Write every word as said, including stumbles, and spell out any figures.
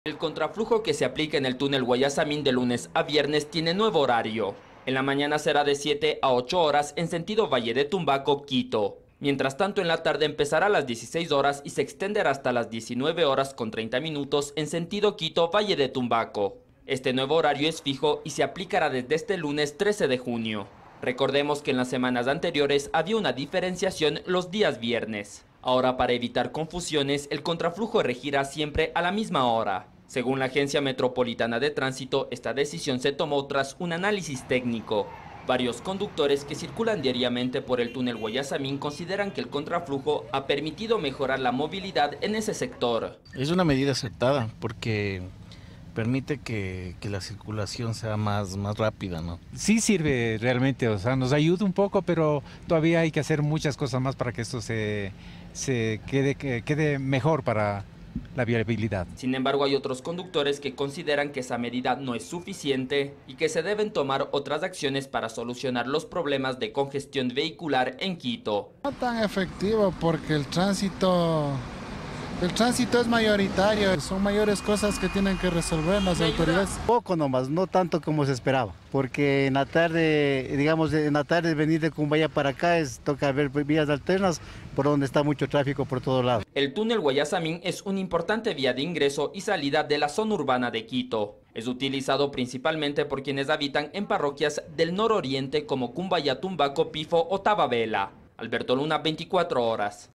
El contraflujo que se aplica en el túnel Guayasamín de lunes a viernes tiene nuevo horario. En la mañana será de siete a ocho horas en sentido Valle de Tumbaco, Quito. Mientras tanto, en la tarde empezará a las dieciséis horas y se extenderá hasta las diecinueve horas con treinta minutos en sentido Quito, Valle de Tumbaco. Este nuevo horario es fijo y se aplicará desde este lunes trece de junio. Recordemos que en las semanas anteriores había una diferenciación los días viernes. Ahora, para evitar confusiones, el contraflujo regirá siempre a la misma hora. Según la Agencia Metropolitana de Tránsito, esta decisión se tomó tras un análisis técnico. Varios conductores que circulan diariamente por el túnel Guayasamín consideran que el contraflujo ha permitido mejorar la movilidad en ese sector. Es una medida acertada porque permite que, que la circulación sea más, más rápida, ¿no? Sí sirve realmente, o sea, nos ayuda un poco, pero todavía hay que hacer muchas cosas más para que esto se, se quede, que quede mejor para la viabilidad. Sin embargo, hay otros conductores que consideran que esa medida no es suficiente y que se deben tomar otras acciones para solucionar los problemas de congestión vehicular en Quito. No tan efectivo porque el tránsito, el tránsito es mayoritario, son mayores cosas que tienen que resolver las autoridades. Poco nomás, no tanto como se esperaba, porque en la tarde, digamos, en la tarde venir de Cumbaya para acá es toca ver vías alternas por donde está mucho tráfico por todos lados. El túnel Guayasamín es una importante vía de ingreso y salida de la zona urbana de Quito. Es utilizado principalmente por quienes habitan en parroquias del nororiente como Cumbaya, Tumbaco, Pifo o Tababela. Alberto Luna, veinticuatro horas.